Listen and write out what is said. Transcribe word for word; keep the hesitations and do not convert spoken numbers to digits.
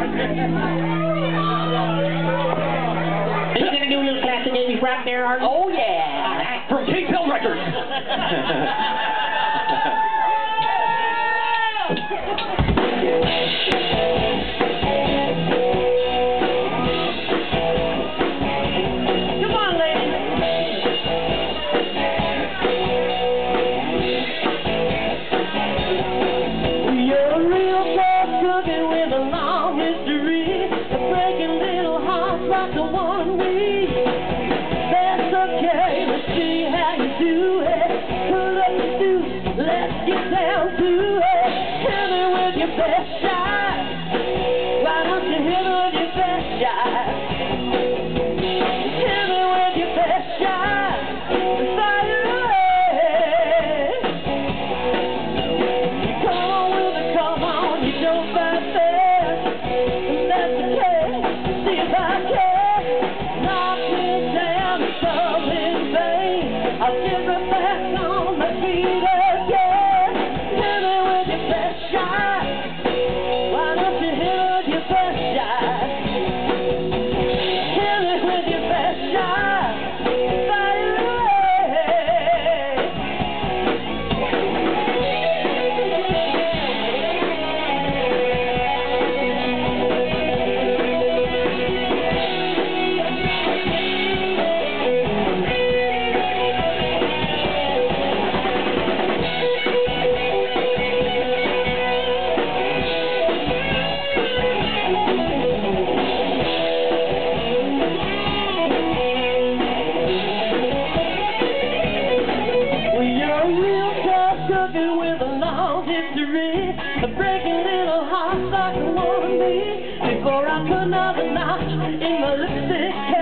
Are you gonna do a little classic eighties rap there, Art? Oh, yeah. From K-Tel Records. Come on, ladies. You're a real tough cookie with a long history of breaking little hearts like the one we. That's okay, let's see how you do it. Pull up the suit, let's get down to it. Hit me with your best shot. Why don't you hit me with your best shot? Hit me with your best shot. Fire away. Come on with it, come on, you don't fight fast. And that's okay, see if I can. Knock me down, it's all in vain. I'll get right back on my feet again. Hit me with your best shot. Why don't you hit me with your best shot? Hit me with your best shot. Fire away. Well, you're a real tough cookie with a long history of breaking little hearts like a wannabe. Before I put another notch in my lipstick.